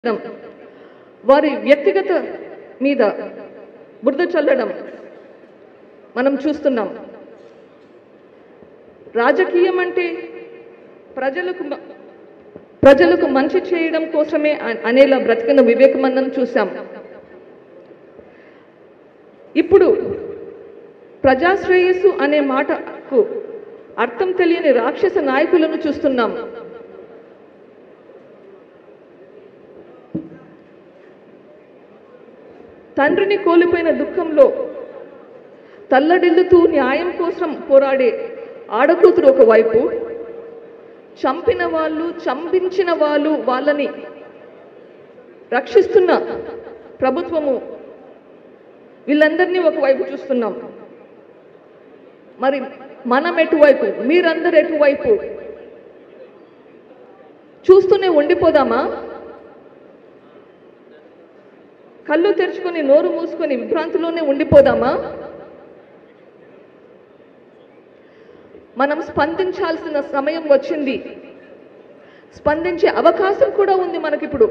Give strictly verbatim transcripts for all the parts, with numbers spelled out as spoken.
వారి వ్యక్తిగత మీద బురద చల్లడం మనం చూస్తున్నాం. రాజకీయం అంటే ప్రజలకు ప్రజలకు మంచి చేయడం కోసమే అనేలా బ్రతికిన వివేకానందం చూసాం. ఇప్పుడు ప్రజాశ్రేయస్సు అనే మాటకు అర్థం తెలియని రాక్షస నాయకులను చూస్తున్నాం. తండ్రిని కోల్పోయిన దుఃఖంలో తల్లడిల్లుతూ న్యాయం కోసం పోరాడే ఆడకూతురు ఒకవైపు, చంపిన వాళ్ళు చంపించిన వాళ్ళు వాళ్ళని రక్షిస్తున్న ప్రభుత్వము, వీళ్ళందరినీ ఒకవైపు చూస్తున్నాం. మరి మనం ఎటువైపు, మీరందరూ ఎటువైపు? చూస్తూనే ఉండిపోదామా? కళ్ళు తెరుచుకొని నోరు మూసుకొని విభ్రాంతిలోనే ఉండిపోదామా? మనం స్పందించాల్సిన సమయం వచ్చింది. స్పందించే అవకాశం కూడా ఉంది మనకిప్పుడు.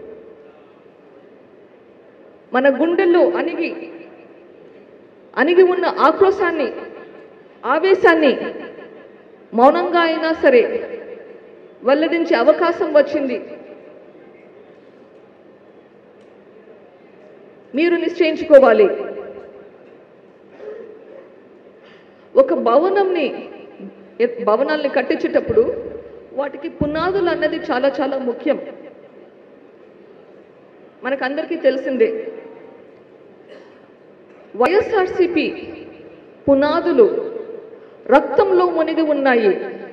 మన గుండెల్లో అణిగి అణిగి ఉన్న ఆక్రోశాన్ని, ఆవేశాన్ని మౌనంగా అయినా సరే వెల్లడించే అవకాశం వచ్చింది. మీరు నిశ్చయించుకోవాలి. ఒక భవనంని భవనాల్ని కట్టించేటప్పుడు వాటికి పునాదులు అన్నది చాలా చాలా ముఖ్యం. మనకందరికీ తెలిసిందే. వైఎస్ఆర్సీపీ పునాదులు రక్తంలో మునిగి ఉన్నాయి.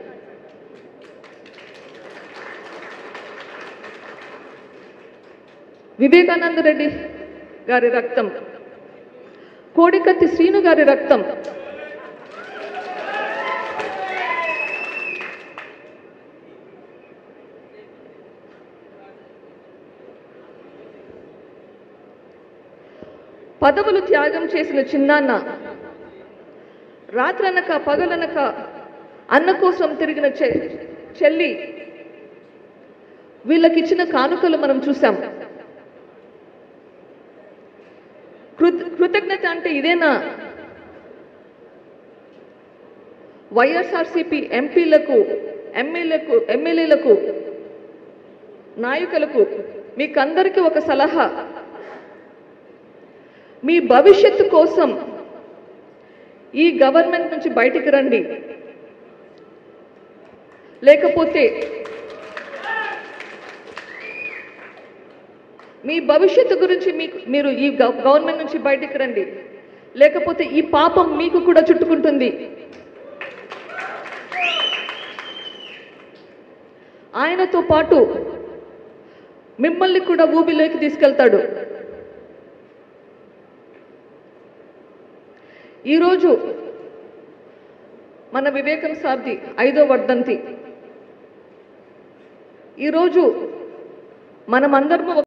వివేకానంద రెడ్డి గారి రక్తం, కోడికత్తి శ్రీను గారి రక్తం, పదవులు త్యాగం చేసిన చిన్నాన్న, రాత్రనక పగలనక అన్న కోసం తిరిగిన చెల్లి, వీళ్ళకిచ్చిన కానుకలు మనం చూసాం. కృతజ్ఞత అంటే ఇదేనా? వైఎస్ఆర్సీపీ ఎంపీలకు, ఎమ్మెల్యేలకు ఎమ్మెల్యేలకు నాయకులకు మీకందరికీ ఒక సలహా. మీ భవిష్యత్తు కోసం ఈ గవర్నమెంట్ నుంచి బయటికి రండి. లేకపోతే మీ భవిష్యత్తు గురించి మీకు మీరు ఈ గవర్నమెంట్ నుంచి బయటికి రండి. లేకపోతే ఈ పాపం మీకు కూడా చుట్టుకుంటుంది. ఆయనతో పాటు మిమ్మల్ని కూడా ఊబిలోకి తీసుకెళ్తాడు. ఈరోజు మన వివేకం సార్ది ఐదో వర్ధంతి. ఈరోజు మనమందరము